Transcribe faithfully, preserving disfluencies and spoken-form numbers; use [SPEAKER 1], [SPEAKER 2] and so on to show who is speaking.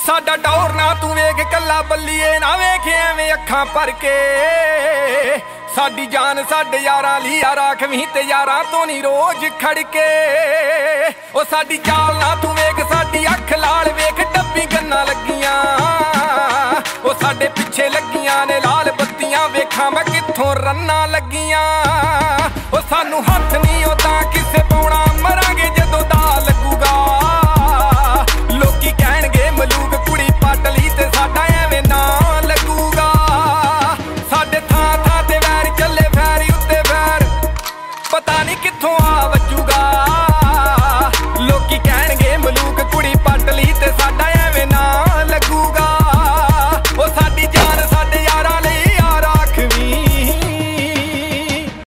[SPEAKER 1] साडा डौर ना तू वेख कला बल्लीए ना वेख एवें अखां भर के। साडी जान साडे यारां ली यार आखवीं ते यारां तो नी रोज खड़के। ओ साडी चाल ना तू वेख साडी अख लाल वेख डब्बी गन्ना लगियां। ओ साडे पिछे लगियां ने लाल बत्तियां वेखां मैं कित्थों रन्ना लगियां। ओ सानू हथ नी ओदां किसे पाउणा मरांगे जदों दा लगूगा। लोकी कहणगे मलूक कुड़ी पाटली ते साडा एवें ना लगूगा। साडे थां थां ते वैर चले फैरी उत्ते फैर पता नहीं कित्थों आ